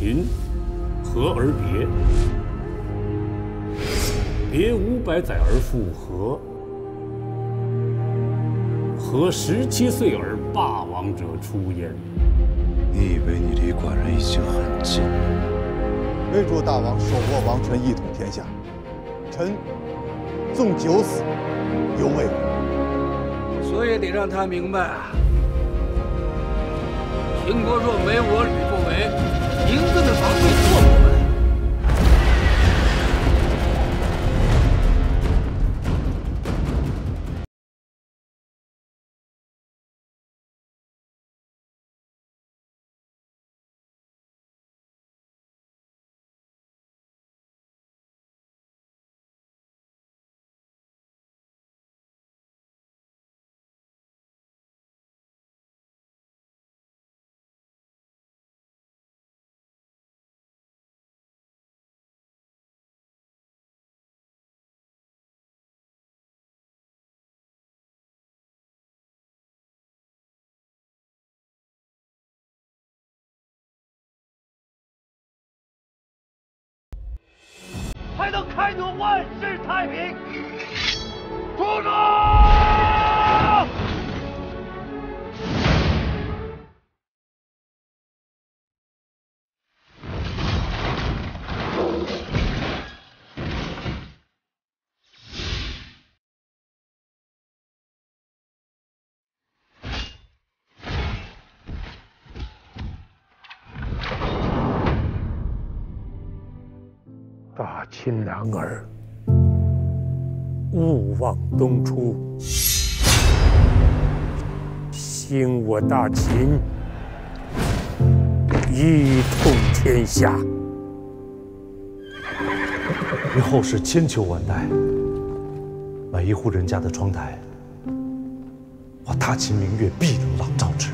云：和而别，别500载而复和。和17岁而霸王者出焉。 你以为你离寡人已经很近了？ 为助大王手握王权，一统天下，臣纵九死，犹未悔。 所以得让他明白啊，秦国若没我吕不韦，名分的皇帝做不回来。 才能开得万世太平。住手！ 大秦男儿，勿忘东初，兴我大秦，一统天下。 以后世千秋万代，每一户人家的窗台，我大秦明月必能朗照之。